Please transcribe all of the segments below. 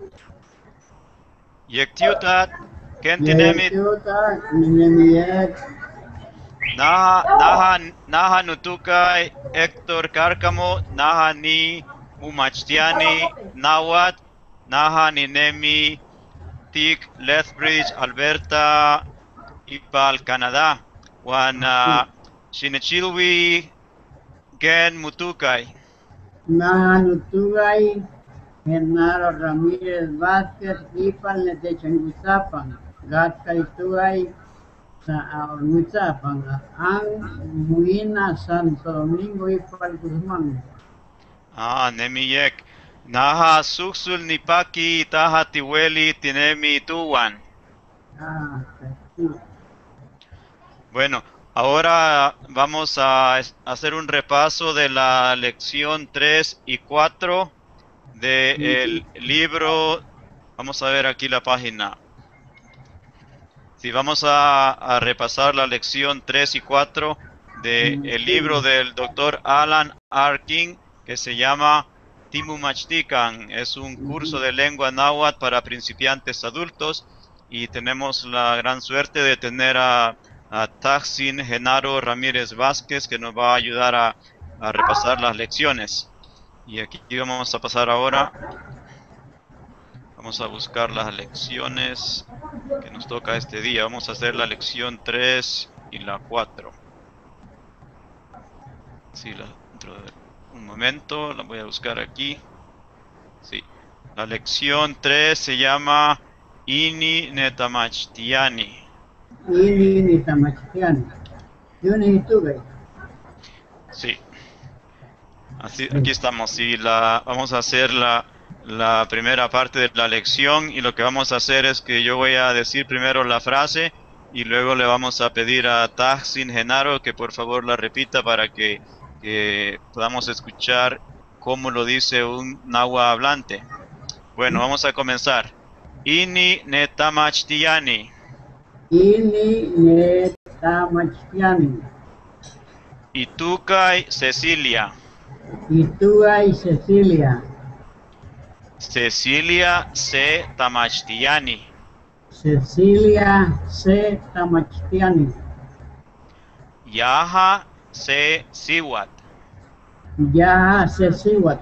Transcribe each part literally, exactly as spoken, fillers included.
Yektiutat, Kentinamit, Yektiuta Ninemiyek Naha, Naha, Naha Nutukai, Hector Cárcamo, Naha Ni Mumachtiani, Nawat, Naha Ninemi, Tik, Lethbridge, Alberta, Ipal, Canadá, Wana Shinichilwi, Gen Mutukai. Nanutugay Genaro Ramírez Vázquez Ipal de Changuizapan Gatkay Tugay sa Ormizapan ang Muina Santo Domingo Ipal Guzmán. Ah, Nemiyek. Naha Suxul Nipaki, Taha Tiweli, Tinemi Tuwan. Ah, sí. Bueno, ahora vamos a hacer un repaso de la lección tres y cuatro del libro. Vamos a ver aquí la página. Sí, vamos a, a repasar la lección tres y cuatro del libro del doctor Alan R. King, que se llama Timu Machtican. Es un curso de lengua náhuatl para principiantes adultos y tenemos la gran suerte de tener a a Taxin Genaro Ramírez Vázquez, que nos va a ayudar a, a repasar las lecciones. Y aquí vamos a pasar ahora. Vamos a buscar las lecciones que nos toca este día. Vamos a hacer la lección tres y la cuatro. Sí, la, dentro de un momento la voy a buscar aquí. Sí. La lección tres se llama Ini Netamachtiani. Ini Netamachtiani. Yuni Tugay. Sí. Así, aquí estamos. Sí, la, vamos a hacer la, la primera parte de la lección y lo que vamos a hacer es que yo voy a decir primero la frase y luego le vamos a pedir a Taxin Genaro que por favor la repita para que, que podamos escuchar cómo lo dice un náhuatl hablante. Bueno, vamos a comenzar. Ini Netamachtiani. Ini Netamachtiani. Itukai Cecilia. Itugay Cecilia. Cecilia C. Tamachtiani. Cecilia C. Tamachtiani. Yaha C. Siwat. Yaha C. Siwat.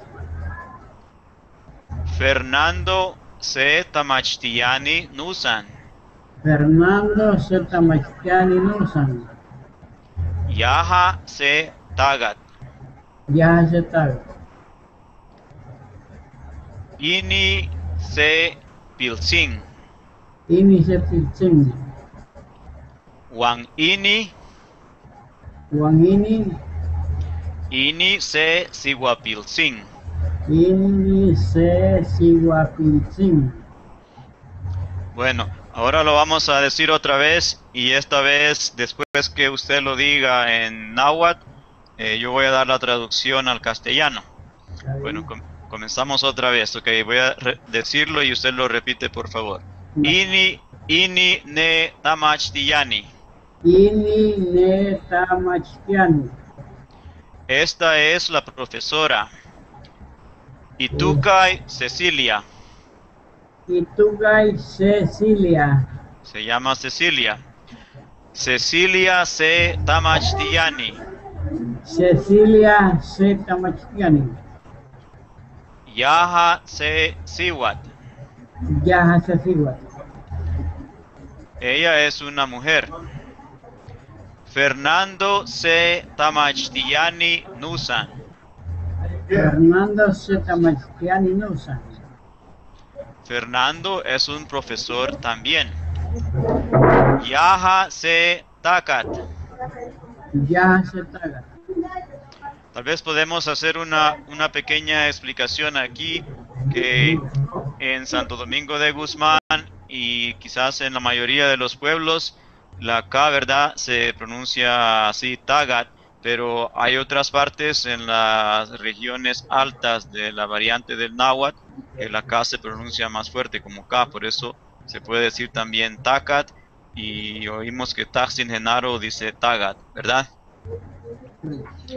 Fernando C. Tamachtiani Nusan. Fernando C. Tamachtiani Nusan. Yaha C. Tagat. Yaha C. Tagat. Ini C. Pilsing. Ini C. Pilsing. Wang ini. Wang ini. Ini C. Siwapilsing. Ini C. Siwapilsing. Bueno, ahora lo vamos a decir otra vez y esta vez después que usted lo diga en náhuatl, eh, yo voy a dar la traducción al castellano. Bueno, com comenzamos otra vez, ok, voy a decirlo y usted lo repite por favor. Ini, ini ne tamachtiani. Ini ne tamachtiani. Esta es la profesora. Itukai Cecilia. Itugay Cecilia. Se llama Cecilia. Cecilia C. Tamachtiani. Cecilia C. Tamachtiani. Yaha C. Siwat. Yaha C. Siwat. Ella es una mujer. Fernando C. Tamachtiani Nusan. Fernando C. Tamachtiani Nusan. Fernando es un profesor también. Yaha C. Takat. Yaha C. Takat. Tal vez podemos hacer una, una pequeña explicación aquí, que en Santo Domingo de Guzmán y quizás en la mayoría de los pueblos, la K, ¿verdad?, se pronuncia así, Tagat, pero hay otras partes en las regiones altas de la variante del náhuatl que la K se pronuncia más fuerte como K, por eso se puede decir también Takat, y oímos que Taxin Genaro dice Tagat, ¿verdad?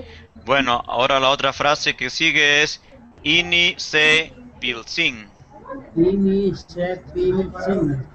Bueno, ahora la otra frase que sigue es Ini se Pilsing. Ini se pilsin.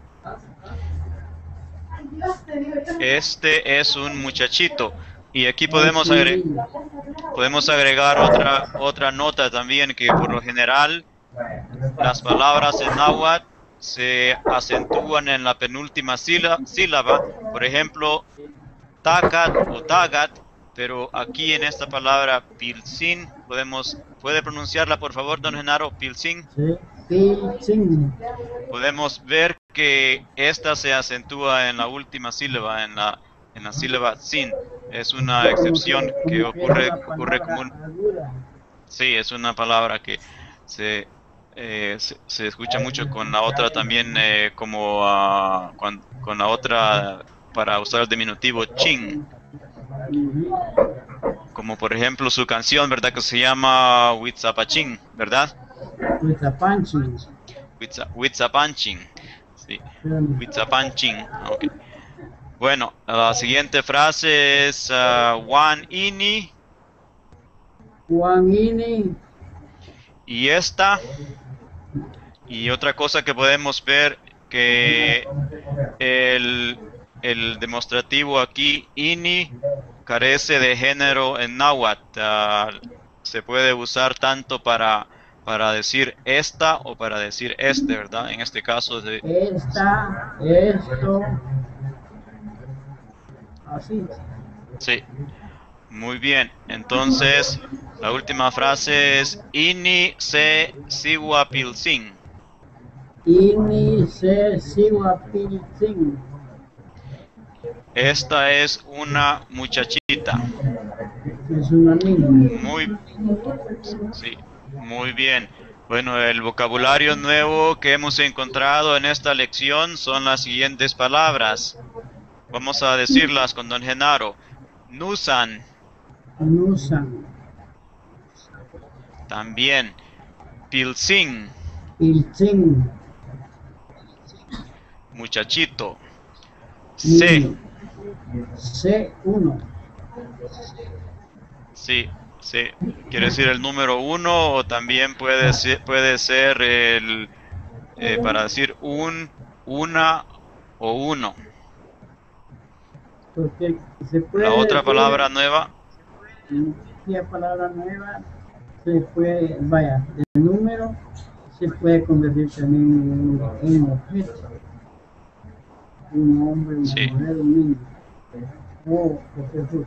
Este es un muchachito. Y aquí Es podemos, un agre- niño. podemos agregar otra, otra nota también, que por lo general las palabras en náhuatl se acentúan en la penúltima síla- sílaba. Por ejemplo, tacat o tagat, pero aquí en esta palabra pilsin, podemos, ¿puede pronunciarla por favor, don Genaro? Pilsin. Se pilsin. Podemos ver que esta se acentúa en la última sílaba, en la, en la sílaba sin. Es una Como que, excepción que como que es ocurre, una ocurre palabra común. aguda. Sí, es una palabra que se, eh, se, se escucha mucho con la otra también, eh, como ah, con, con la otra para usar el diminutivo chin. Ujú. Como por ejemplo su canción, ¿verdad? Que se llama Huitzapachín, ¿verdad? Huitzapanchi. Huitza- Huitzapanchín. Sí, Pero Huitzapanchín. Ah, ok. Bueno, la siguiente frase es ah, Juan Ini. Juan Ini. Y esta. Y otra cosa que podemos ver, que el, el demostrativo aquí, Ini, carece de género en náhuatl. Ah, se puede usar tanto para, para decir esta o para decir este, ¿verdad? En este caso, de, Esta, esto, así. sí, muy bien. Entonces, la última frase es Ini se siwapilsin. Ini se siwapilsin. Esta es una muchachita. Es una niña. Muy, sí, muy bien. Bueno, el vocabulario nuevo que hemos encontrado en esta lección son las siguientes palabras. Vamos a decirlas con don Genaro. Nusan, Nusan. también. Pilsin, Pilsin. muchachito. Se, Niño. C uno. sí, sí. Quiere decir el número uno o también puede ser, puede ser el, eh, para decir un, una o uno. Porque se puede La otra decir, palabra nueva, la palabra nueva se puede, vaya, el número se puede convertir también en, en objeto. Un hombre, una sí. mujer, un niño. O Jesús.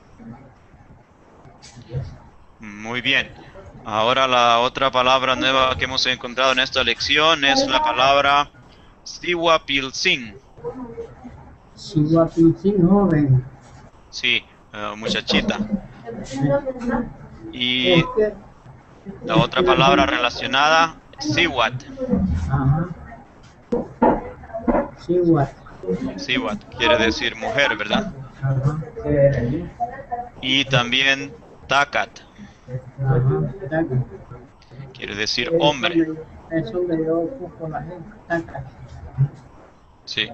Muy bien. Ahora la otra palabra nueva que hemos encontrado en esta lección es la palabra Siwapilsin. Siwapilsin joven. Sí, uh, muchachita. Y Este, la otra palabra relacionada, Siwat. ajá. Siwat. Siwat quiere decir mujer, ¿verdad? Ajá. Y también Takat Ajá. Taca. quiere decir Eso hombre. me- Eso le dio ocupo a la gente. Taca. Sí.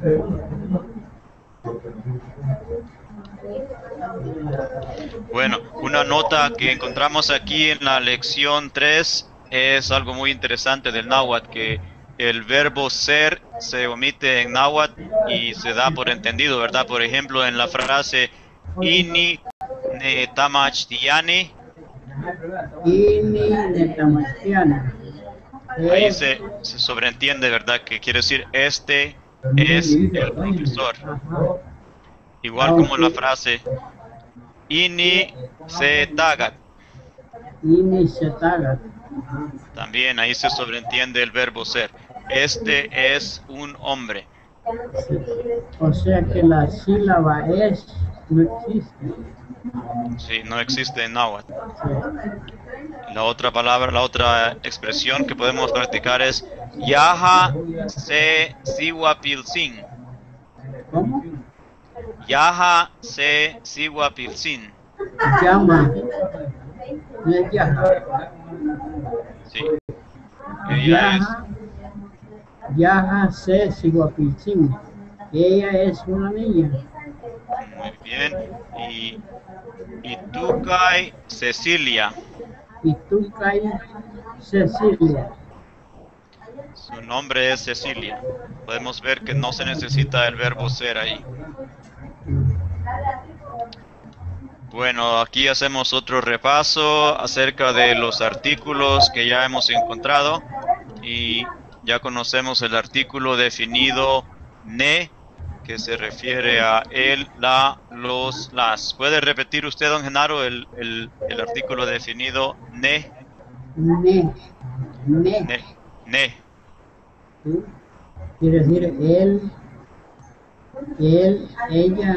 Bueno, una nota que encontramos aquí en la lección tres es algo muy interesante del náhuatl, que el verbo ser se omite en náhuatl y se da por entendido, ¿verdad? Por ejemplo, en la frase Ini netamachtiani, Ini Netamastiana. ahí se, se sobreentiende, ¿verdad? Que quiere decir este es el profesor. Ajá. Igual como la frase Ini se tagat. Ini Shetagat. También ahí se sobreentiende el verbo ser. Este es un hombre. O sea que la sílaba es no existe. Sí, no existe en náhuatl. Sí. La otra palabra, la otra expresión que podemos practicar es Yaha se siwapilsin. ¿Cómo? Yaha se siwapilsin. Llama. No es Yaja. Sí. Ella es, Yaja. Yaja se Siguapilcín. Ella es una niña. muy bien. Y, y Tukai Cecilia. Y tú caes Cecilia. Su nombre es Cecilia. Podemos ver que no se necesita el verbo ser ahí. Bueno, aquí hacemos otro repaso acerca de los artículos que ya hemos encontrado y ya conocemos el artículo definido ne, que se refiere a el, la, los, las. ¿Puede repetir usted, don Genaro, el, el, el artículo definido ne? Ne, ne, Ne, ne. ¿sí? Quiere decir él, él, ella,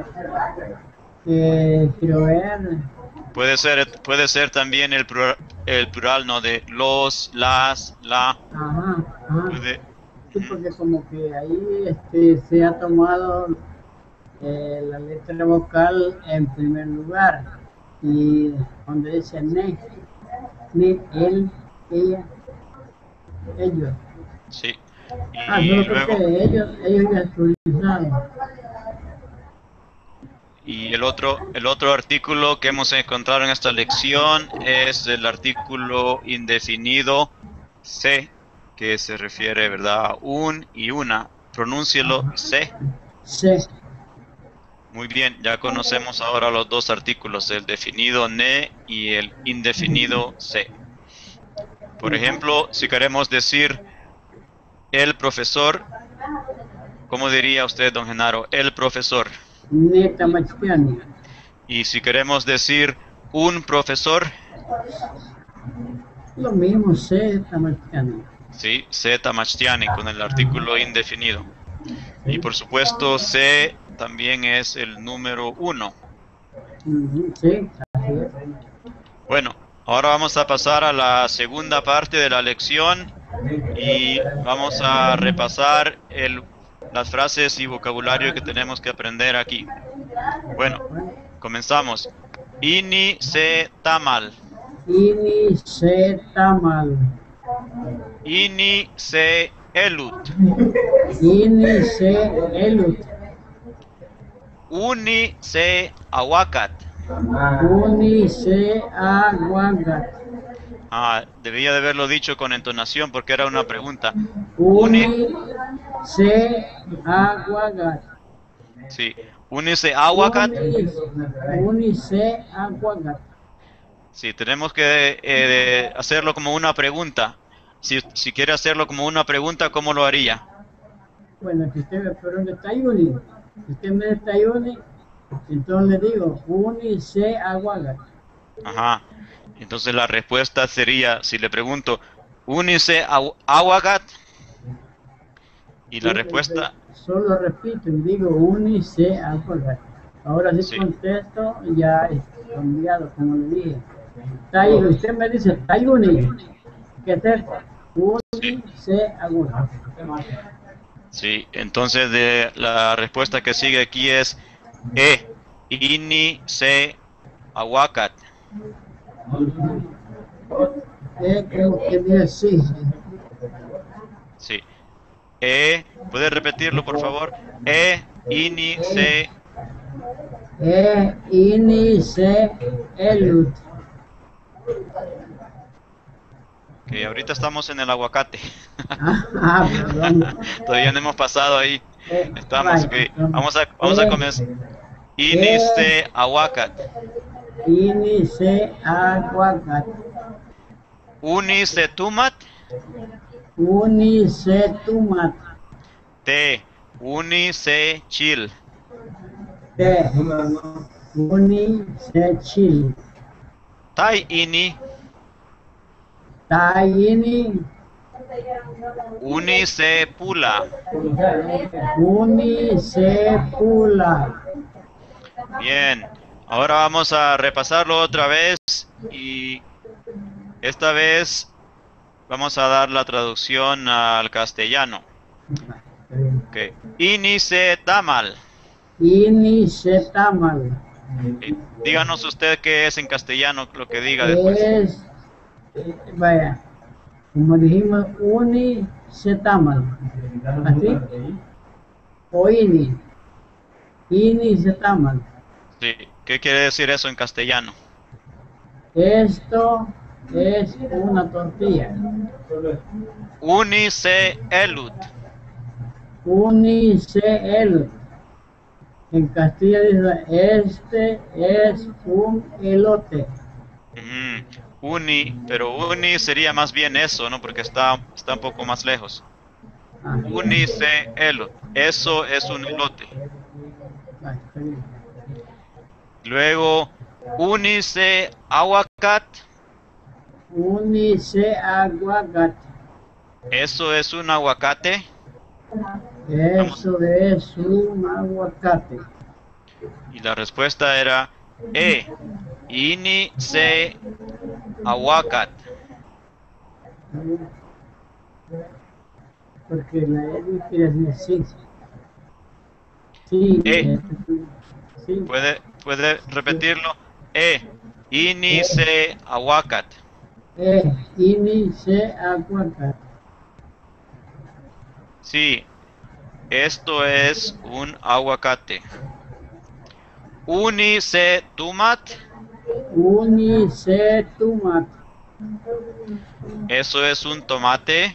eh, quiero ver, Puede ser, puede ser también el plural, el plural, ¿no? De los, las, la. ajá, ajá. Puede, Sí, porque como que ahí este, se ha tomado eh, la letra vocal en primer lugar y donde dice ne, ne, él, ella, ellos. sí. Ah, Y solo luego, porque ellos, ellos ya utilizaron. y el otro, el otro artículo que hemos encontrado en esta lección es el artículo indefinido se, que se refiere, ¿verdad?, a un y una. Pronúncielo se. Se, Muy bien, ya conocemos ahora los dos artículos, el definido ne y el indefinido se. Por ejemplo, si queremos decir el profesor, ¿cómo diría usted, don Genaro? El profesor. neta machiani. Y si queremos decir un profesor, Lo mismo, se, machiani. sí, se tamachtiani con el artículo indefinido. Y por supuesto, se también es el número uno. Sí, así es. Bueno, ahora vamos a pasar a la segunda parte de la lección y vamos a repasar el, las frases y vocabulario que tenemos que aprender aquí. Bueno, comenzamos. Ini se tamal. Ini se tamal. Ini se elut. Ini se elut. Uni se awakat. Uni se aguagat. Ah, debía de haberlo dicho con entonación porque era una pregunta. Uni se aguagat. Sí. Uni se awakat. Uni, uni se aguagat. Sí, tenemos que eh, hacerlo como una pregunta. Si, si quiere hacerlo como una pregunta, ¿cómo lo haría? Bueno, si usted me pregunta, ¿está uni? Si usted me está uni, entonces le digo, uni se aguagat. Ajá. Entonces la respuesta sería, si le pregunto, ¿uni se aw- awagat? Y la Sí, respuesta, solo repito y digo, uni se aguagat. Ahora sí, sí. contesto, ya es cambiado, como le dije. Tai, usted me dice, ¿está uni? ¿Qué es esto? Uni Sí. se aguagat. Sí, entonces de, la respuesta que sigue aquí es E, ini se awakat. Es como que dice sí. Sí. E, ¿puede repetirlo por favor? E, ini se. E, ini se elut. Que ahorita estamos en el aguacate. Ah, ah, perdón. Todavía no hemos pasado ahí. Eh, Estamos, vaya, ok. Vamos a, vamos a comenzar. Ini se awakat. Ini se aguagat. Uni se tumat. Uni se tumat. Te, uni se chil. Te, uni se chil. Tai ini, Tai ini, uni se pula. uni se pula. Bien, ahora vamos a repasarlo otra vez y esta vez vamos a dar la traducción al castellano. Okay. Ini se tamal. Ini se tamal. Okay. Díganos usted qué es en castellano lo que diga después. Es, eh, vaya, como dijimos, uni se tamal. ¿Así? O ini. Ini se tamal. Sí. ¿Qué quiere decir eso en castellano? Esto es una tortilla. Uni se elut. Uni se elut. En Castilla dice, este es un elote. Mm, uni, pero uni sería más bien eso, ¿no? Porque está, está un poco más lejos. Ah, Uni se elut. Eso es un elote. ah, está bien. Luego, uni se aguacat. Uni se aguacate. Eso es un aguacate. Vamos. Eso es un aguacate. Y la respuesta era E. Ini se aguacat. Porque la E quiere decir sí. Sí, E. eh, sí. ¿Puede, puede repetirlo? E. Ini se aguacat. Eh, ini se aguacate. Sí, esto es un aguacate. Uni se tomat. Uni se tomate. Eso es un tomate.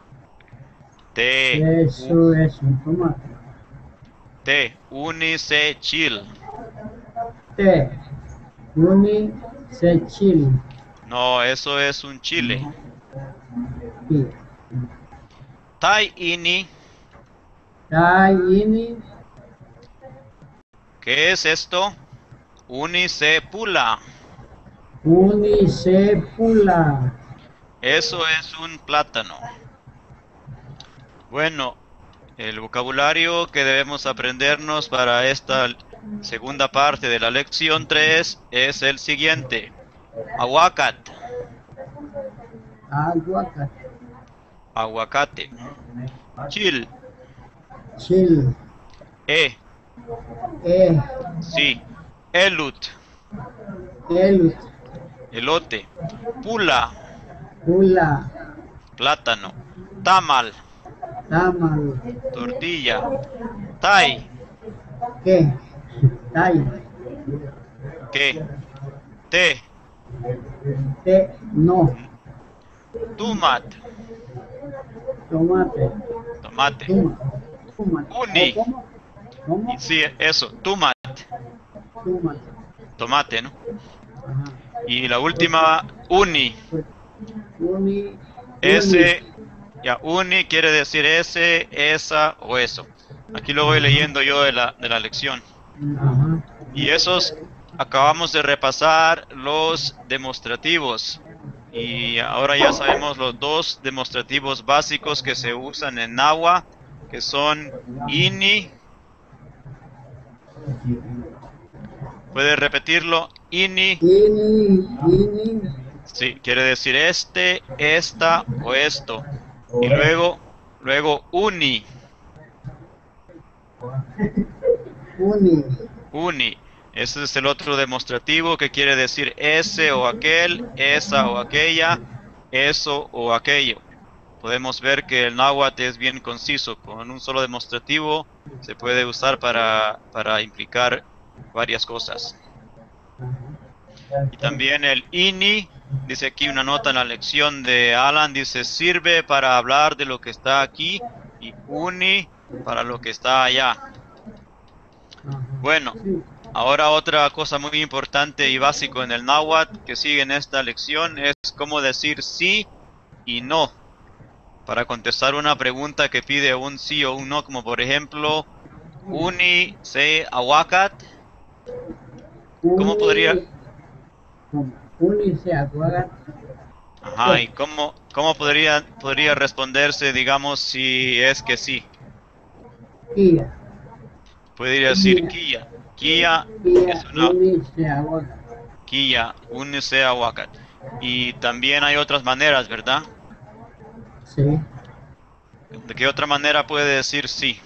T. Eso es un tomate. T. Uni se chil. T. Uni se chile. No, eso es un chile. Sí. Tai ini. Tai ini. ¿Qué es esto? Uni se pula. Uni se pula. Eso es un plátano. Bueno, el vocabulario que debemos aprendernos para esta segunda parte de la lección tres es el siguiente. Aguacat. Aguacate. Aguacate. Chil. Chile. E. Eh. Sí. Elut. El. Elote. Pula. Pula. Plátano. Tamal. Tamal. Tortilla. Tai. ¿Qué? Tai. ¿Qué? Te. Te. No. Tumat. Tomate. Tomate. Tuma. Tomate. Uni. ¿Cómo? ¿Cómo? Sí, eso. Tumat. Tomate. Tomate, ¿no? Ajá. Y la última, uni. Uni. Ese, ya, uni quiere decir ese, esa o eso. Aquí lo voy leyendo yo de la, de la lección. Ajá. Y esos, acabamos de repasar los demostrativos. Y ahora ya sabemos los dos demostrativos básicos que se usan en Nahua, que son ini. ¿Puede repetirlo? Ini. Ini. Ini. Sí, quiere decir este, esta o esto. Y luego, luego uni. Uni. Uni. Ese es el otro demostrativo que quiere decir ese o aquel, esa o aquella, eso o aquello. Podemos ver que el náhuatl es bien conciso. Con un solo demostrativo se puede usar para, para implicar varias cosas. Y también el ini, dice aquí una nota en la lección de Alan, dice sirve para hablar de lo que está aquí y uni para lo que está allá. Bueno, ahora otra cosa muy importante y básico en el náhuatl que sigue en esta lección es cómo decir sí y no. Para contestar una pregunta que pide un sí o un no, como por ejemplo, uni se aguacat. ¿Cómo podría? Uni se aguacate. Ajá, ¿y cómo, cómo podría, podría responderse, digamos, si es que sí? Kia. Podría decir Kia. Kia Kia. es una Uni se aguacate. Kia, uni se aguacat. Y también hay otras maneras, ¿verdad? Sí. ¿De qué otra manera puede decir sí?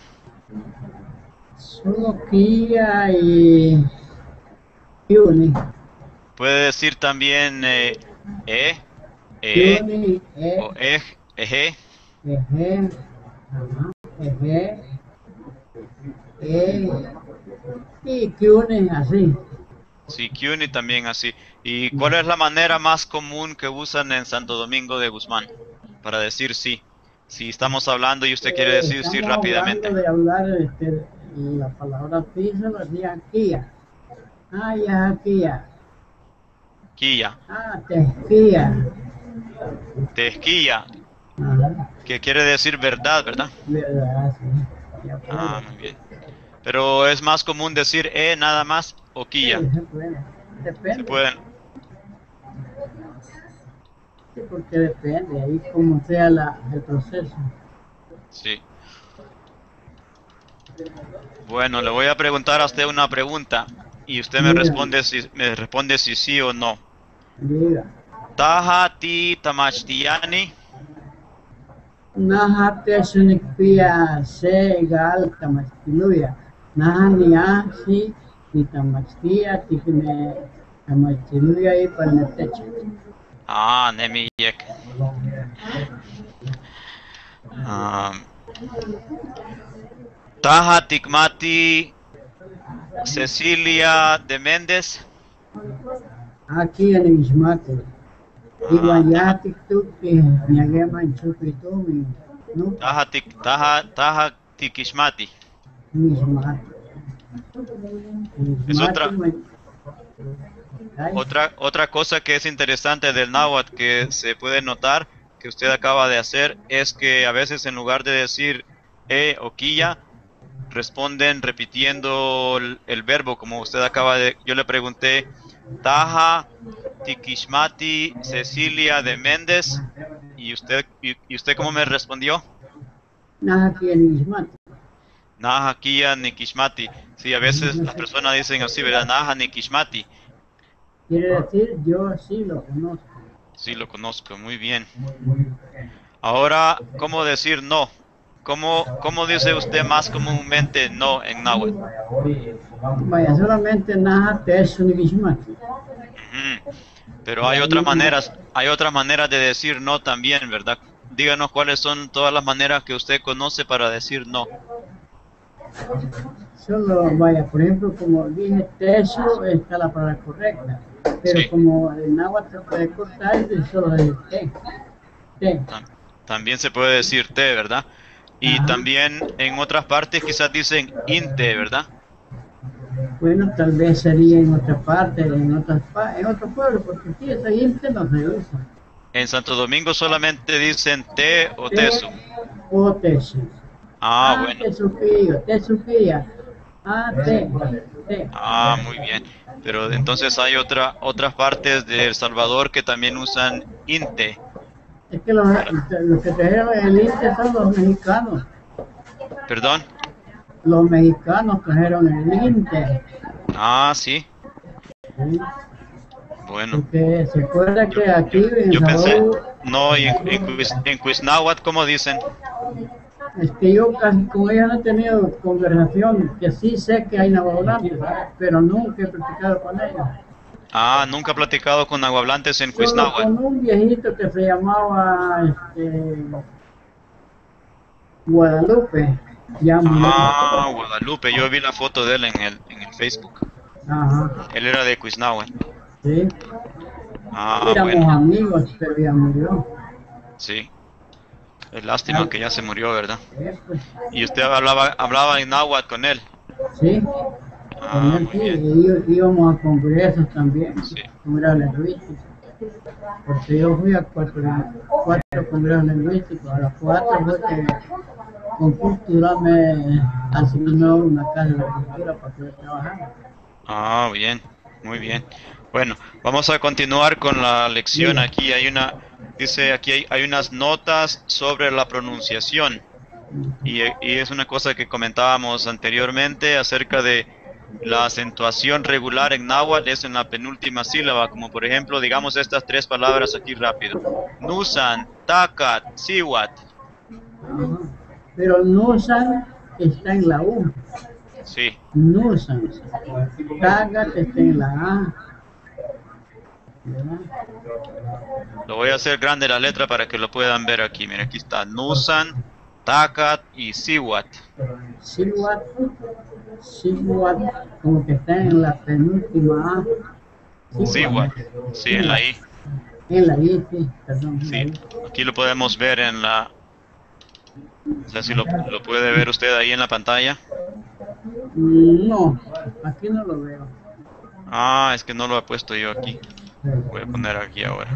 Solo Kia y. y Uni. Puede decir también eh, e, e, Uni, e, o ej, eje. eje, ajá, eje, e, y que une así. Sí, CUNY también así. ¿Y cuál es la manera más común que usan en Santo Domingo de Guzmán para decir sí? Si estamos hablando y usted quiere Eh, decir sí estamos hablando rápidamente. de hablar este, la palabra pizza, lo decía Kia. Ah, ya, Kia. Quilla, Ah, Tesquía. tesquilla, Ajá, que quiere decir verdad, ¿verdad? verdad, sí. Ya Ah, puedo. muy bien. Pero es más común decir eh nada más o Sí, quilla. se puede. Se Depende. pueden, Sí, porque depende, ahí como sea la, el proceso. sí. Bueno, le voy a preguntar a usted una pregunta y usted me Dígame, responde si me responde si sí o no. diga. Taha ti tamachtiani. Naha tesunikpia se gal tamastiluya. Naha ni asi ni tamastia tikme tamastiluya y palnetecha. Ah, nemiyek. Ah, Taha tikmati Cecilia de Méndez. Aquí en Ismate. Ah, Iwan taha, ya tiktuk que niagema en chupitumi. Nupa, taha, tik, taha, taha tikishmati. Ismate. Es Ismate, otra, ay, otra, otra cosa que es interesante del náhuatl que se puede notar que usted acaba de hacer es que a veces en lugar de decir e o quilla, responden repitiendo el, el verbo como usted acaba de, yo le pregunté, taha tikishmati Cecilia de Méndez y usted, y, y usted cómo me respondió. nada aquí en Ismate. Naha Kia Nikishmati. Sí, a veces las personas dicen así, ¿verdad? Naha Nikishmati. Quiere decir, yo sí lo conozco. Sí, lo conozco, muy bien. Ahora, ¿cómo decir no? ¿Cómo, cómo dice usted más comúnmente no en náhuatl? Vaya, solamente nada te es un Ismate. Ujú. Pero De hay ahí otras no. maneras, hay otras maneras de decir no también, ¿verdad? Díganos cuáles son todas las maneras que usted conoce para decir no. Solo, vaya, por ejemplo, como dije, teso está la palabra correcta. Pero Sí, como el náhuatl se puede cortar, es solo el te. Te. tam- también se puede decir te, ¿verdad? Y Ajá. también en otras partes quizás dicen inte, ¿verdad? Bueno, tal vez sería en otra parte, en, otras pa- en otro pueblo, porque aquí esa gente no se usa. En Santo Domingo solamente dicen te o Te tesu. o teso. Ah, Ah, bueno. te supía, te supía. Ah, te, te. Ah, muy bien. Pero entonces hay otra, otras partes de El Salvador que también usan inte. Es que los, Para- los que trajeron el INTE son los mexicanos. ¿Perdón? Los mexicanos trajeron el INTE. Ah, sí. ¿Sí? Bueno. Porque se acuerda Yo, que yo, aquí en El yo pensé, Salvador, no, y en, en, Cuis- en Cuisnáhuac, ¿cómo dicen? es que yo casi con ellos no he tenido conversación, que sí sé que hay navajolantes, pero nunca he practicado con ellos. Ah, nunca he platicado con aguablantes en Solo Cuisnáhuac. con un viejito que se llamaba este, Guadalupe, ya murió. Ah, Guadalupe, yo vi la foto de él en el, en el Facebook. Ajá, Él era de Cuisnáhuac. sí. Ah, bueno, Éramos amigos, pero ya murió. sí. Es lástima Ay, que ya se murió, ¿verdad? eh, pues, Y usted hablaba, hablaba en náhuatl con él. sí, con Ah, él muy sí, bien. y íbamos a congresos también, Sí. como era lingüística, porque yo fui a cuatro, cuatro congresos lingüísticos, a los cuatro fue que con cultura me asignó una casa de cultura para poder trabajar. Ah, bien, muy bien. Bueno, vamos a continuar con la lección. Diga, Aquí hay una, dice, aquí hay, hay unas notas sobre la pronunciación. Y, y es una cosa que comentábamos anteriormente acerca de la acentuación regular en náhuatl es en la penúltima sílaba, como por ejemplo, digamos estas tres palabras aquí rápido. Nusan, tacat, siwat. ajá. Pero Nusan está en la U, Sí, Nusan, Tagat está en la A, ¿verdad? lo voy a hacer grande la letra para que lo puedan ver aquí. Mira, aquí está Nusan, tacat y siwat. Silwat Siwat, como que está en la penúltima A. Sí, Siwat, what? Sí, en la I. en la I, sí, perdón, en la Sí, I. aquí lo podemos ver en la... No sé si lo, lo puede ver usted ahí en la pantalla. Mm, No, aquí no lo veo. Ah, es que no lo he puesto yo aquí. Voy a poner aquí ahora.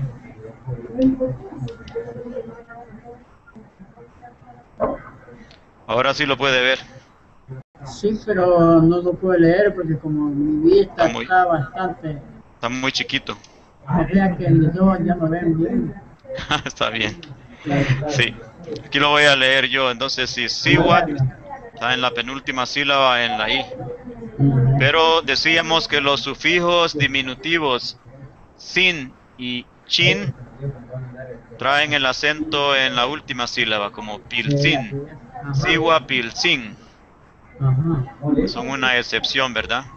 Ahora sí lo puede ver. Sí, pero no lo puedo leer porque como mi Está vista muy, está bastante, está muy chiquito. o sea que mis ojos ya no ven bien. Está bien. Sí. Aquí lo voy a leer yo. Entonces, si Siwat está en la penúltima sílaba en la I. Pero decíamos que los sufijos diminutivos sin y chin traen el acento en la última sílaba, como Sí, pilsin, así es. Ajá. siwa pilsin. Ajá. Son una excepción, ¿verdad?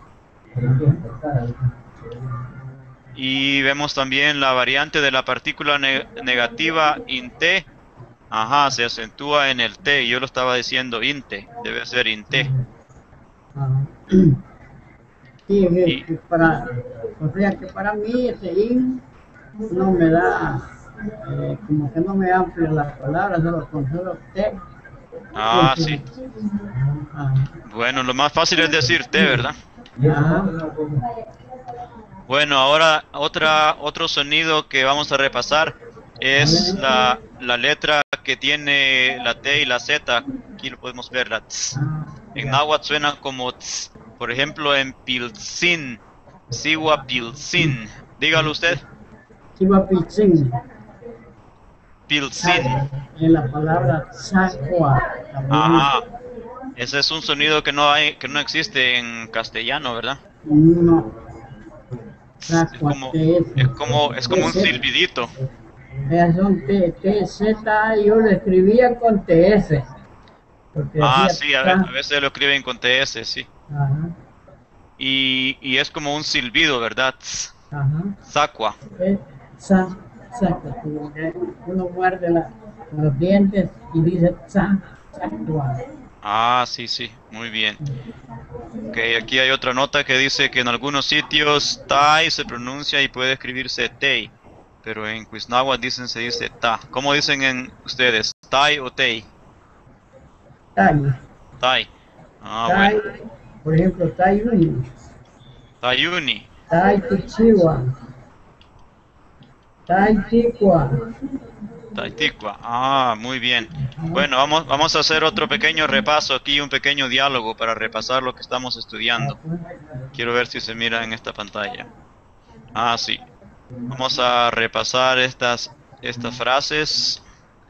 Y vemos también la variante de la partícula ne- negativa inte. Ajá, se acentúa en el T. Yo lo estaba diciendo inte. Debe ser inte. Ajá. Sí, es Y, que para, o sea que para mí ese in no me da, eh, como que no me amplia las palabras, solo con solo te. ah, Entonces, sí. ajá. Bueno, lo más fácil es decir T, ¿verdad? Ajá. Bueno, ahora otra, otro sonido que vamos a repasar es la, la letra que tiene la T y la Z. Aquí lo podemos ver, la ts. Ah, En ya. náhuatl suena como ts. Por ejemplo, en pilsin, siwa pilsin. Dígalo usted, Chihuapitzin, pilsin. en la palabra sacua también. Ajá, ese es un sonido que no hay, que no existe en castellano, ¿verdad? No, Ts, es sacua, como, T es S. como, es como un T Z. silbidito. Esas son T, T, Z, yo lo escribía con T S, porque Ah, hacía sí, a ve- a ta. veces lo escriben con T S, sí. Ajá, Y, y es como un silbido, ¿verdad? Tss, ajá. Sacua. Eh, sa, saca, como que uno muerde la- los dientes y dice sa, sacua. Ah, sí, sí, muy bien. Ok, aquí hay otra nota que dice que en algunos sitios Tai se pronuncia y puede escribirse Tei, pero en Cuisnáhuac dicen se dice Ta. ¿Cómo dicen en ustedes? ¿Tai o Tei? Tai, Tai. Ah, tai, bueno. por ejemplo, tai uni, Tayuni. tai tichiwa, tai ticua. Taitigua. Ah, muy bien. Bueno, vamos, vamos a hacer otro pequeño repaso aquí, un pequeño diálogo para repasar lo que estamos estudiando. Quiero ver si se mira en esta pantalla. Ah, sí. Vamos a repasar estas, estas frases.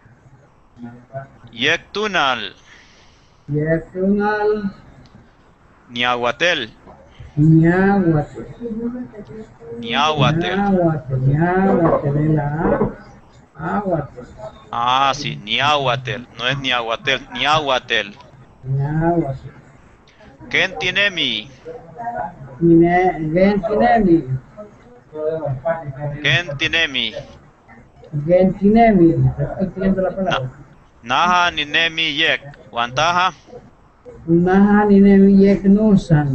Yektunal, Yecunal, Niahuatel, ñahuate, Niahuatel. ñahuate, ñahuate de la A, aguate, Ah, sí, Niahuatel. No es Niahuatel, Niahuatel. ñahuate. Kentinemi, Mine, gentinemi, Kentinemi. gentinemi, repitiendo la Na, palabra. Naha ninemi yek. Wantaha, Nahaninemi yeknusan,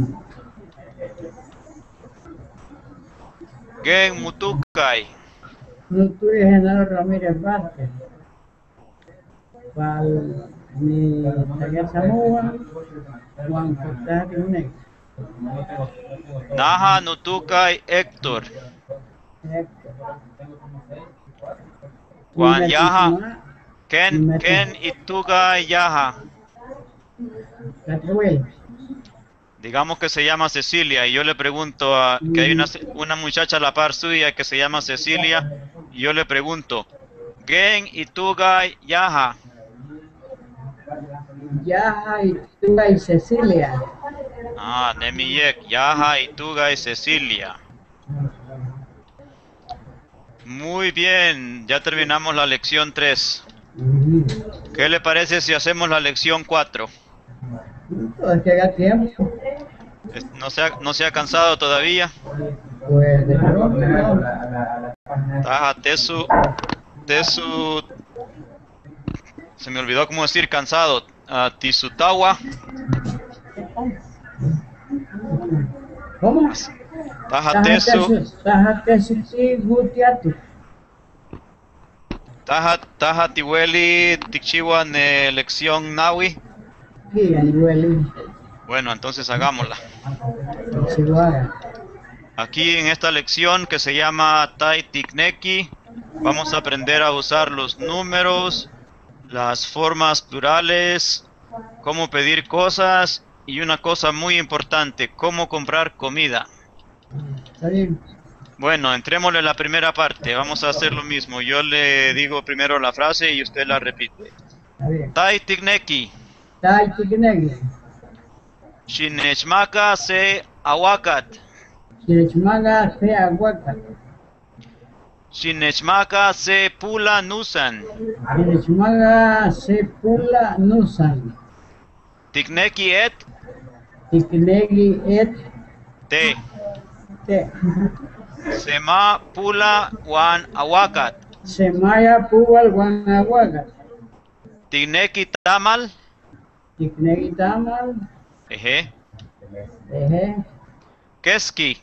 Gen mutukai. Nuturi Genaro Ramírez Vázquez, Pal, mi taller Samoa, Juan Cortázar Unex. Naha nutukai Héctor. Juan Yaha. Ken, Ken itugai Yaha. Catuel, Digamos que se llama Cecilia y yo le pregunto a, que hay una, una muchacha a la par suya que se llama Cecilia y yo le pregunto, Gen itugai Yaha. Yaja y Tuga y Cecilia. Ah, Nemiyek, Yaha itugai Cecilia. Muy bien, ya terminamos la lección tres. ¿Qué le parece si hacemos la lección cuatro? Todo que haga tiempo. ¿No se ha, no se ha cansado todavía? Pues de pronto, ¿no? Taja, Tesu, Tesu, se me olvidó cómo decir cansado. Uh, Tisutawa, ¿Cómo? Tajatesu. Tajatesu ti gutiatu. Taja, taja tiweli tichiwa ne lección nawi. Sí, a nivel Bueno, entonces hagámosla. Chihuahua. Aquí en esta lección que se llama Tai Tikneki, vamos a aprender a usar los números, las formas plurales, cómo pedir cosas y una cosa muy importante, cómo comprar comida. ¿Está bien? Bueno, entrémosle en la primera parte. Vamos a hacer lo mismo. Yo le digo primero la frase y usted la repite. Está bien. Tai Tikneki. Tai Tikneki. Shinechmaka se awakat. Chirechmaga se aguaca. Shinechmaka se pula nusan. Chirechmaga se pula nusan. Tikneki et Tiknegi et te. te. Sema pula wan awakat. Semaya pual guanaguaga. Tikneki tamal. Tiknegi tamal. Eje. Eje. Keski.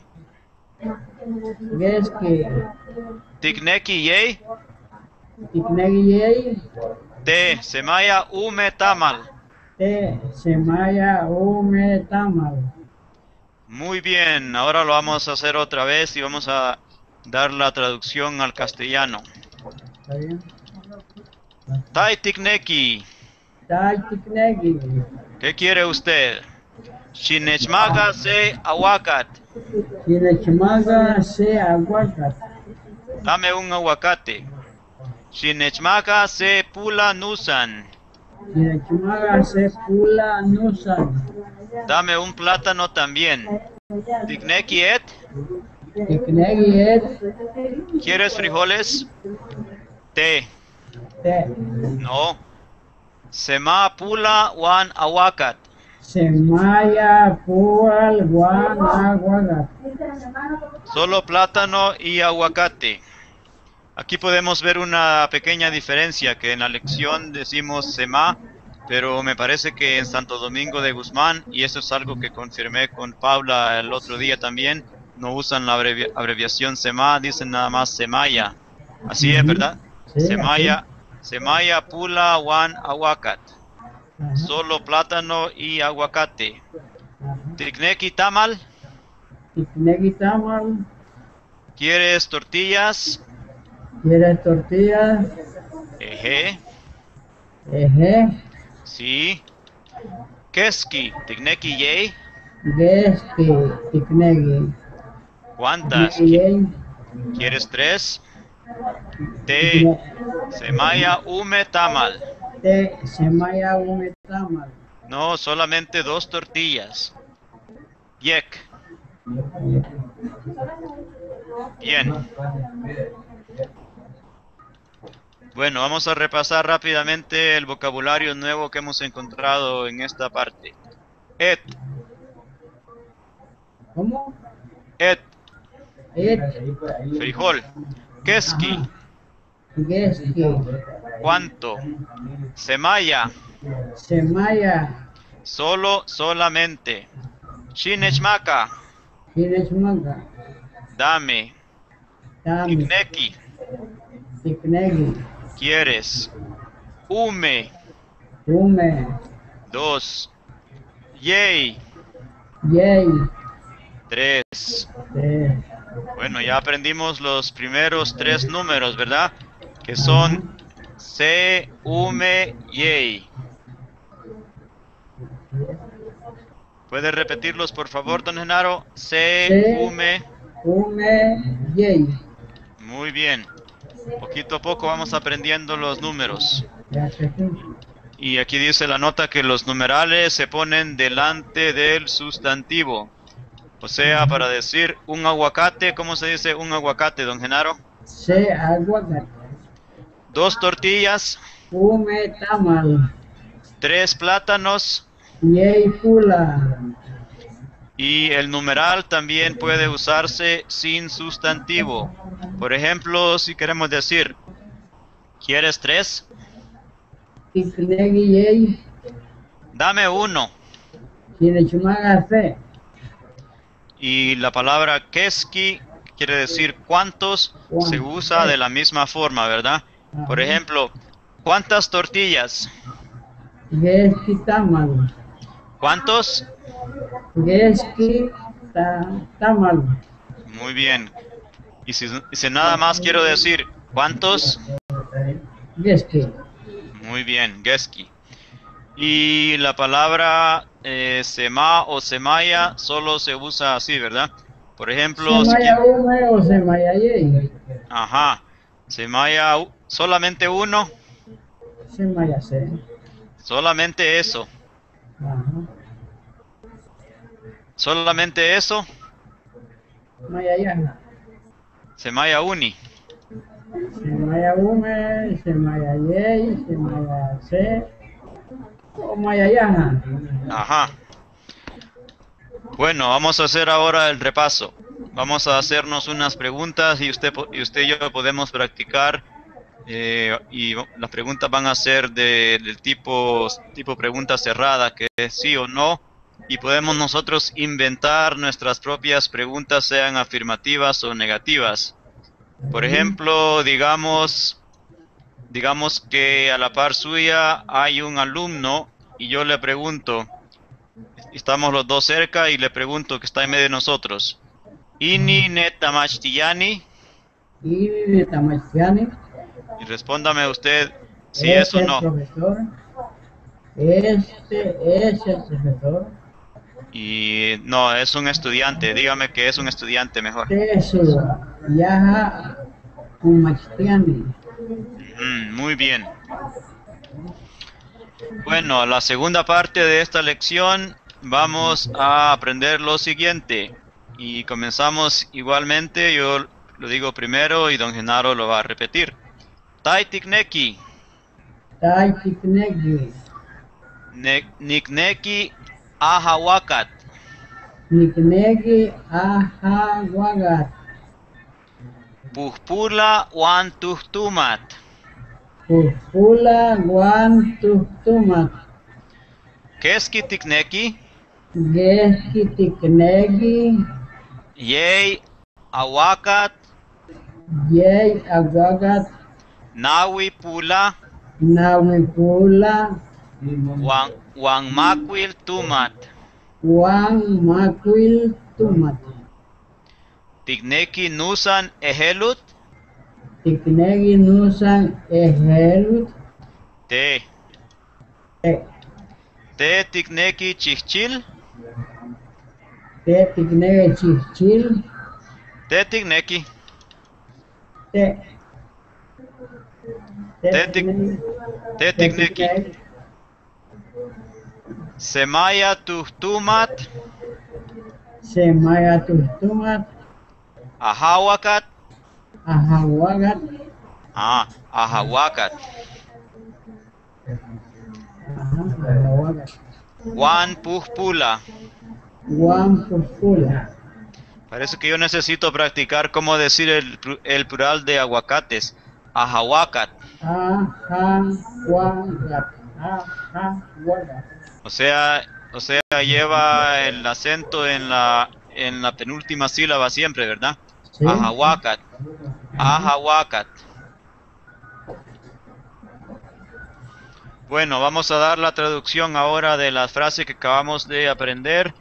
Geski. Tikneki yei. Tiknegi yei. Te. Semaya ume tamal. Te. Semaya ume tamal. Muy bien, ahora lo vamos a hacer otra vez y vamos a dar la traducción al castellano. ¿Está bien? Tai Tikneki, Tai Tiknegi. ¿qué quiere usted? Shinechmaga se awakat. Chirechmaga se aguaca. Dame un aguacate. Shinechmaga se pula nusan. Chirechmaga se pula nusan. Dame un plátano también. Tikneki et. Tiknegi et ¿Quieres frijoles? Te. te. No. Sema pula wan awakat. Semaya pual guanaguaga. Solo plátano y aguacate. Aquí podemos ver una pequeña diferencia, que en la lección decimos sema, pero me parece que en Santo Domingo de Guzmán, y eso es algo que confirmé con Paula el otro día también, no usan la abrevi- abreviación sema, dicen nada más semaya. Así es, ¿verdad? Sí, Semaya, semaya pula wan awakat. Ajá. Solo plátano y aguacate. Ajá. Tikneki tamal, Tiknegi tamal. ¿quieres tortillas? ¿Quieres tortillas? Eje, Eje. sí. Keski, tikneki yei, Geski. Tiknegi. ¿cuántas? Tiknegi yei. ¿Quieres tres? Te, semaya ume tamal. Te. Semaya ume tamal. No, solamente dos tortillas. Yek, bien. Bueno, vamos a repasar rápidamente el vocabulario nuevo que hemos encontrado en esta parte. Et, ¿Cómo? et, Et. frijol. Keski, Geski. ¿cuánto? Semaya, Semaya. solo, solamente. Shinechmaka, Chirechmaga. dame. Tami. Tikneki, Tiknegi. ¿quieres? Ume, Ume. dos. Yei, Yei. tres. Te. Bueno, ya aprendimos los primeros tres números, ¿verdad? Que son se, ume, yei. ¿Puede repetirlos, por favor, don Genaro? Se, Se. ume. Ume. Yei. Muy bien. Poquito a poco vamos aprendiendo los números. Gracias. Y aquí dice la nota que los numerales se ponen delante del sustantivo. O sea, para decir un aguacate, ¿cómo se dice un aguacate, don Genaro? Se aguacate. Dos tortillas, Ume tamal. tres plátanos, Yei pula. y el numeral también puede usarse sin sustantivo. Por ejemplo, si queremos decir, ¿quieres tres? Tiknegi yei. Dame uno. Chirechmaga se. Y la palabra keski quiere decir cuántos, se usa de la misma forma, ¿verdad? Por ejemplo, ¿cuántas tortillas? Geski tamal. ¿Cuántos? Geski ta- tamal. Muy bien. Y si, y si nada más quiero decir, ¿cuántos? Geski. Muy bien, geski. Y la palabra eh, sema o semaya solo se usa así, ¿verdad? Por ejemplo, si Semaya qui- ume o semaya ye. ajá, semaya u- solamente uno, Semaya se. solamente eso, Ajá. solamente eso, Maya yana. semaya uni. Semaya ume, semaya ye, semaya se. O maya yana. Ajá. Bueno, vamos a hacer ahora el repaso. Vamos a hacernos unas preguntas y usted po- y usted y yo podemos practicar. Eh, y las preguntas van a ser de, del tipo, tipo pregunta cerrada, que es sí o no, y podemos nosotros inventar nuestras propias preguntas, sean afirmativas o negativas. Por ejemplo, digamos, digamos que a la par suya hay un alumno y yo le pregunto, estamos los dos cerca y le pregunto que está en medio de nosotros. Ini netamachtiani, Y de Tamachiani y respóndame usted si es es o el no. profesor. Este es el profesor. Y no, es un estudiante. Dígame que es un estudiante mejor. Tesu Yaha Umachiani. Ujú, muy bien. Bueno, la segunda parte de esta lección vamos a aprender lo siguiente. Y comenzamos igualmente. Yo lo digo primero y don Genaro lo va a repetir. Taitikneki, Tai Tiknegi. ne- nikneki ahawakat, Niknegi Aha Wagat. puhpula wan tuhtumat, Pupula Guan Tuhtumat. keski tikneki, Geski Tiknegi. yei awakat, Yei Awagat. nawi pula, Nawipula. wan, wan makwil tumat, Wang Makwil Tumat. tikneki nusan ehelut, Tiknegi Nusan Ehelut. te, Te te tikneki chichil, Tiknegi Chichil. te tikneki, Te te tik, te tikneki, semaya tuhtumat, Semaya Tuhtumat. ahawakat, Ahawagat. ah, ahawakat, Ahawagat. wan puhpula. Wang Pupula. Parece que yo necesito practicar cómo decir el, plu- el plural de aguacates. Ahawakat. Ahawagat. Ahawagat. O sea, o sea, lleva el acento en la, en la penúltima sílaba siempre, ¿verdad? ¿Sí? Ahawakat. Ahawakat. Bueno, vamos a dar la traducción ahora de la frase que acabamos de aprender.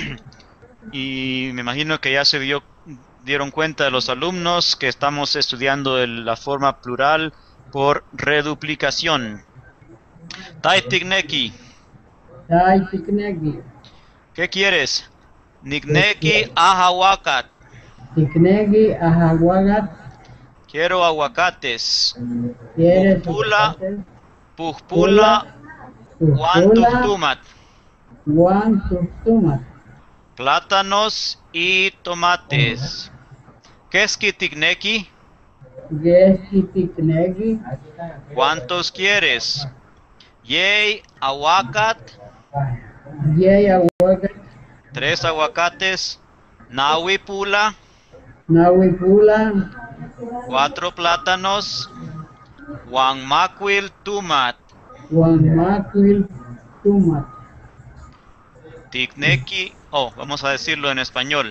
Y me imagino que ya se dio, dieron cuenta de los alumnos que estamos estudiando el- la forma plural por reduplicación. Taitikneki, Tai Tiknegi. ¿qué quieres? Nikneki ahawakat. Tiknegi Ahawagat. Quiero aguacates. ¿Quieres Pupula, aguacates? puhpula, wan Pupula. tuhtumat. Wang Tuhtumat. Plátanos y tomates. Keski tikneki, Geski Tiknegi. ¿cuántos quieres? Yei aguacat, Yei Awagat. tres aguacates. Nawi pula, Nawipula. cuatro plátanos. Wan makwil tumat. Wang Makwil Tumat. Tikneki, oh, vamos a decirlo en español.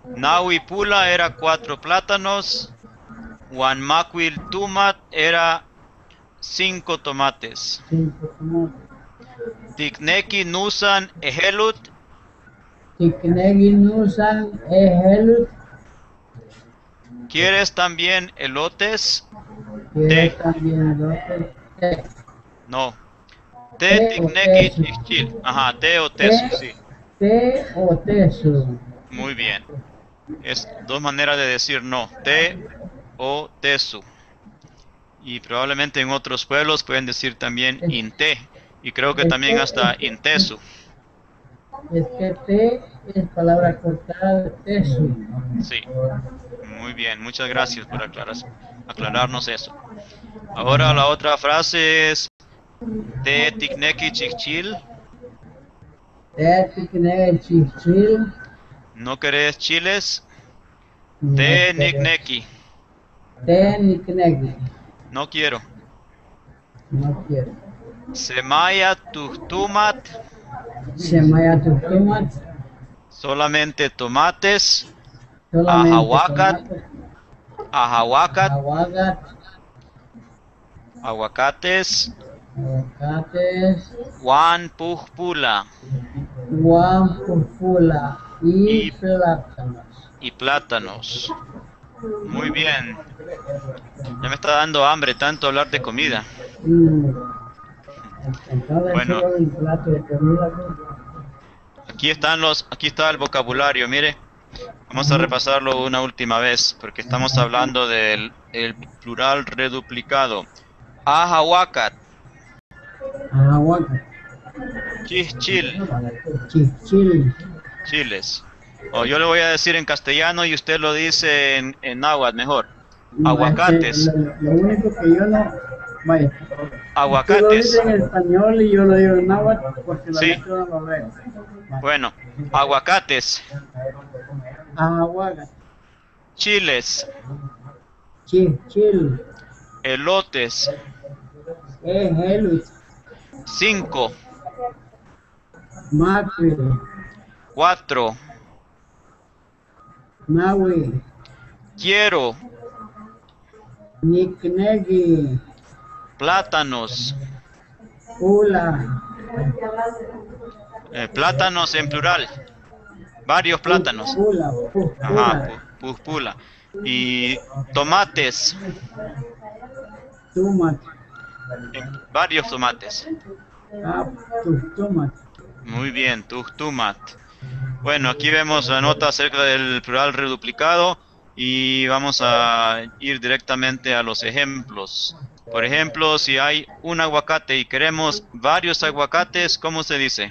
Nahuipula era cuatro plátanos. Huanmacuil tumat era cinco tomates. cinco tomates. Tikneki nusan ejelut. Tiknegi nusan ejelut. ¿Quieres también elotes? Quiere Te. también elotes. Te. No. Te Te o tikneki tesu. ichil. Ajá, te o tesu, sí. Te o tesu. Muy bien. Es dos maneras de decir no. Te o tesu. Y probablemente en otros pueblos pueden decir también Es, inte. Y creo que es también que, hasta es, intesu. es que te es palabra cortada de tesu. Sí. Muy bien. Muchas gracias por aclarar, aclararnos eso. Ahora la otra frase es te tikneki chichil. Te tiknegi chichil. ¿No querés chiles? No Te quieres. nikneki. Te niknegi. No quiero. No quiero. Semaya tuhtumat. Semaya tutumat. Solamente tomates. Solamente Ahawakat. tomates. Ahawakat. Aguagat. Aguacates. Aguacates. Juan puhpula. Guampufula. Y Y, plátanos. y plátanos. Muy bien. Ya me está dando hambre tanto hablar de comida. Mm. Entonces Bueno, solo el plato de comida. aquí están los, aquí está el vocabulario, mire. Vamos a repasarlo una última vez, porque estamos hablando del el plural reduplicado. Ahawakat, Aguacat. chichil, Chichil. chiles. O yo le voy a decir en castellano y usted lo dice en, en náhuatl mejor. No, es que Aguacates, lo, lo único que yo no. Vaya. Tú lo dices aguacates. en español y yo lo digo en náhuatl porque la Sí, letra no lo veo. bueno, aguacates, Aguacat. chiles, Chichil. elotes, Ejelus. cinco, Macri. cuatro, Nawi. quiero, Niknegi. plátanos, Ula. eh, plátanos en plural, varios plátanos. Ula. Ajá, Ula. pu- puspula. Y tomates, Tumat. eh, varios tomates. Ah, tu tumat. Muy bien, tuhtumat. Bueno, aquí vemos la nota acerca del plural reduplicado y vamos a ir directamente a los ejemplos. Por ejemplo, si hay un aguacate y queremos varios aguacates, ¿cómo se dice?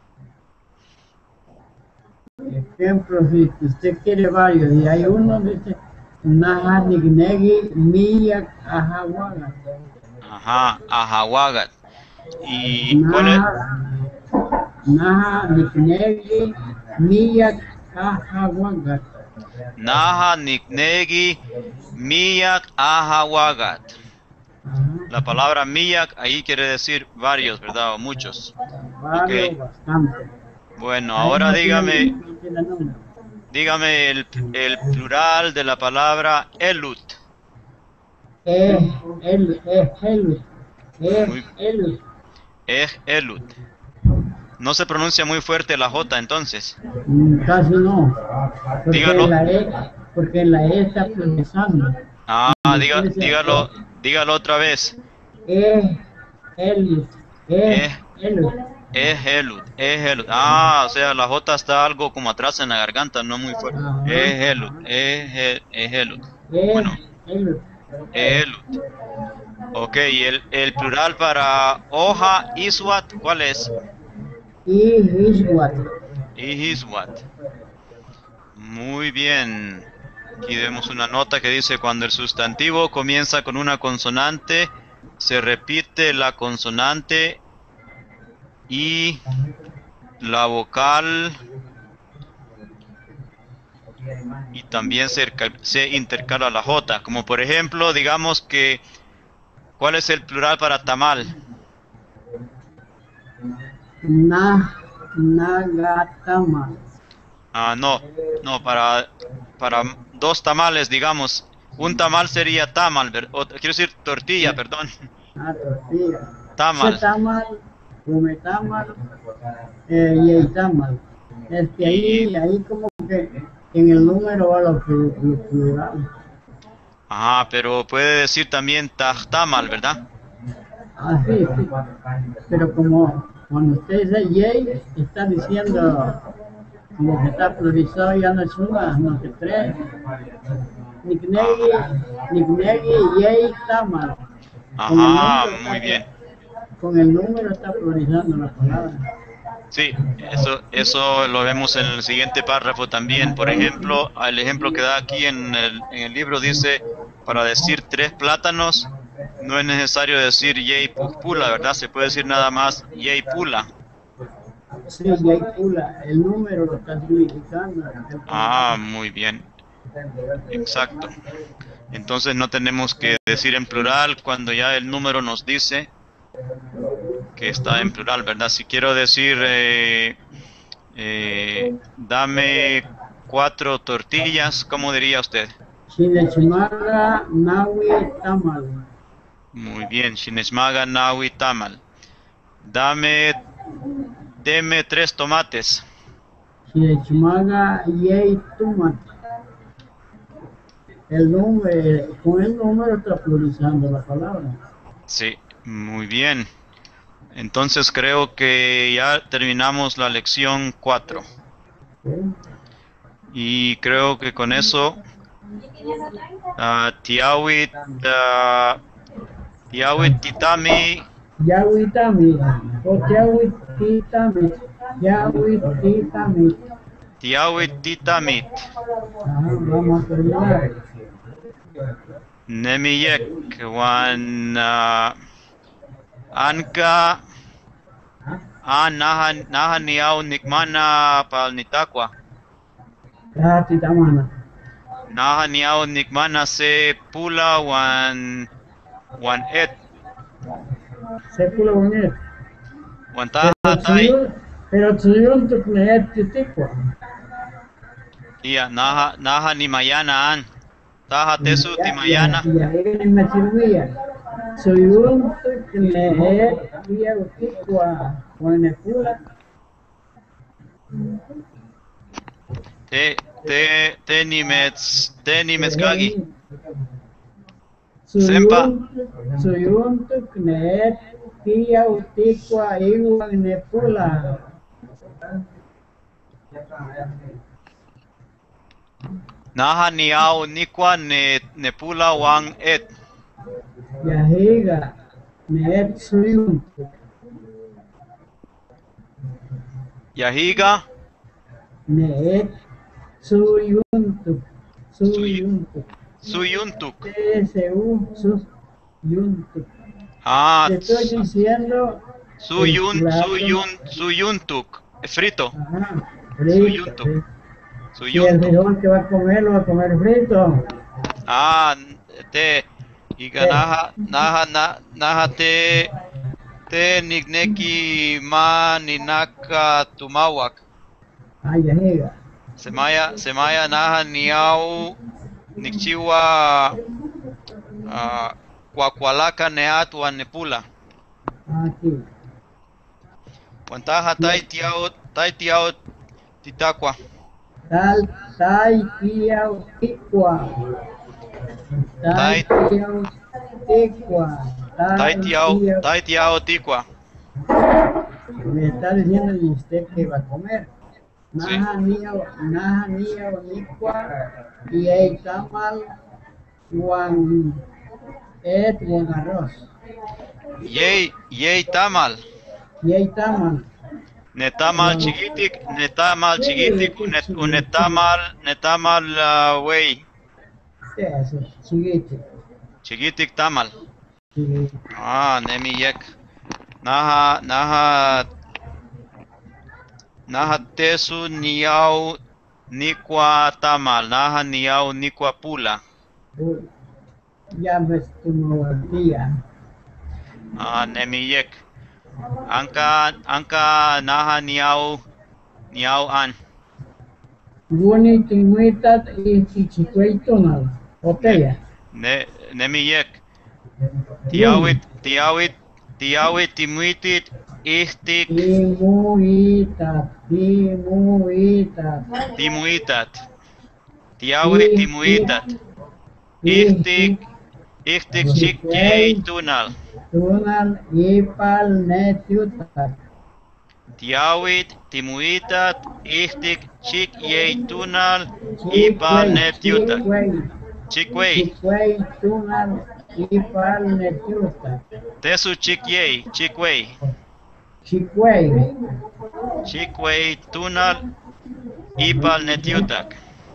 Ejemplo, si usted quiere varios y hay uno, dice Naha Niknegi Miyak Ahawaga. Ajá, ahawagat. ¿Y cuál es? Naha Naha Niknegi Miyak Ahawaga. Naha niknegi miyak ahawagat. La palabra miyak ahí quiere decir varios, ¿verdad? O muchos. Varios, Ok. bastante. Bueno, Ahí ahora no tiene, dígame, no tiene número. dígame el, el plural de la palabra elut. Eh, el, eh, el, eh, Muy, el. eh, elut. No se pronuncia muy fuerte la J entonces. Mm, Casi no, porque Dígalo. la E, porque la E está procesando. Ah, Y diga, dice, dígalo, dígalo otra vez. Eh, el, Eh, eh, el. eh, elut, eh, elut. Ah, o sea, la J está algo como atrás en la garganta, no muy fuerte. Ajá. Eh, elut, eh, eh, elut. Eh, Bueno, el. elut. Ok, y el, el plural para hoja, iswat, ¿cuál es? Y Iswat. Ihiswat. Muy bien. Aquí vemos una nota que dice cuando el sustantivo comienza con una consonante, se repite la consonante y la vocal y también se, se intercala la J. Como por ejemplo, digamos que, ¿cuál es el plural para tamal? Na, Nagatama. Ah, no, no, para, para dos tamales, digamos. Un tamal sería tamal, ver- o, quiero decir tortilla, perdón. Ah, tortilla. Se Tamal. tamal, come tamal, eh, y el tamal. Es que Y, ahí, ahí como que en el número va lo, plu- lo plural. ah, pero puede decir también tajtamal, ¿verdad? Ah, sí, sí. Pero como cuando usted dice yay, está diciendo como que está priorizado, ya no es una, no que tres. Nicknegi, Ajá, Nicknegi, yay, tamal. Con el ajá, número muy está, bien. con el número está priorizando la palabra. Sí, eso, eso lo vemos en el siguiente párrafo también. Por ejemplo, el ejemplo que da aquí en el, en el libro dice, para decir tres plátanos, no es necesario decir yay pujpula, ¿verdad? Se puede decir nada más yay pula. Sí, yay, pula, el número lo está significando. El Ah, plural. muy bien, exacto. Entonces no tenemos que decir en plural cuando ya el número nos dice que está en plural, ¿verdad? Si quiero decir, eh, eh, dame cuatro tortillas, ¿cómo diría usted? Chinechimala, Nawi, Tamal. Muy bien, Shineshmaga Nawi Tamal. Dame, deme tres tomates. Chinechimala, Yei, Tumat. El número, con el número está priorizando la palabra. Sí, muy bien. Entonces creo que ya terminamos la lección cuatro. ¿Sí? Y creo que con eso, ah, Tiawit, ah, Tiawit Titami, Yawi, Tami. O Yawi, Titami. Yawi, Titami. Tiawit Titamit, Ajá, vamos a terminar. Nemiyek, Wan, ah, Anka, Ah, Naha, Naha Niau Nikmana Pal Nitakwa. Ah, Titamana. Naha Niau Nikmana se Pula Wan, Wan Et, Século bonito. Wan Pero Taha Tai. Tsuyun, pero Tsuyun, tu kneet, Titikwa. Iya, Naha, Naha ni Mayana An. Taha Tesu Ya, ya, Timayana. ya, ini masirwia. Tsuyun, tu kneet, Ia Utikwa. Wanekula. Te, te, te Nimets, te Nimetskagi. Sempa. Tsuyun, Tsuyun, tu kneet, Ia Utikwa, Iwan Nepula. Naha Niau Nikwa ne, Nepula Wan Et. Yahiga, Neet Tsuyun, Yahiga. Neet Tsuyun, Suy, Tsuyun, Suyuntuk. T S U, Tsuyun. Ah, Te estoy diciendo el Suyun, plato, Suyun, Suyuntuk. Frito. ajá, frito, Suyuntuk. frito. Si el Suyuntuk. frijol que va a comer lo va a comer frito. Ah, te. Iga Eh, naha, naha, na, naha te, te nigneki ma ninaka tumawak. ah, yahiga. Semaya, semaya naha niau nikchiwa ah, kwakwalaka neat wan nepula. Aquí. Wantaha tai tiao, tai tiao titakwa. Tal, tai, tiao, tikua. Tai, Tai, tiao, tikua. tai Tai, tiao, tiao. tai tiao tikwa. Me está diciendo usted que va a comer. Sí. Naja niyo, naja niyo, nikwa, y tamal, wan, et, wan arroz. Yei, yei tamal. Y tamal. Netamal Wan, chiquitic, netamal chiquitic, sí, unet, sí, unetamal, netamal uh, wey. eso, chiquito. Chiquitic tamal. Sí. Ah, nemi yek. Naha, naha, naha tesu niau nikwa tamal. Naha niau nikwa pula. Ya ves tu día. Ah, nemi yek. Anka, anka naha niau, niau an. Guni timuitat y chicuitunal. Botella. Ne, nemiyek. Tiawit, tiawit, tiawit timuitit ihtik Timuitat. Timuitat. timuitat. Tiawit timuitat ihtik ihtik chikyei tunal. Tunal ipal netiutak. Tiawit timuitat ihtik chikyei tunal ipal netiutak. Chikwei. Chikwei tunal ipal netiutak. Tesu chikyei, chikwei. Chikwei. Chikwei tunal ipal netiutak.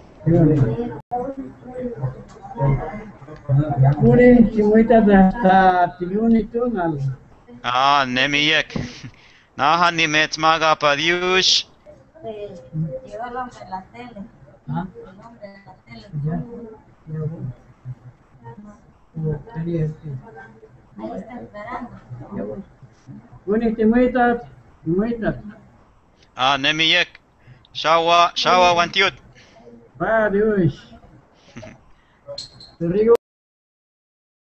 Kuri chimuitat hasta tiuni tunal. Ah, nemiyek. Nahan ni metzmaga padiush. Llegó el hombre en la tele. ¿Ah? El hombre en la tele. Ya. Ya voy. No, quería decir. Ahí está esperando. Ya voy. Kuni chimuitat. Chimuitat. Ah, nemiyek. Shawa, shawa wantiut. Padiush. Rigo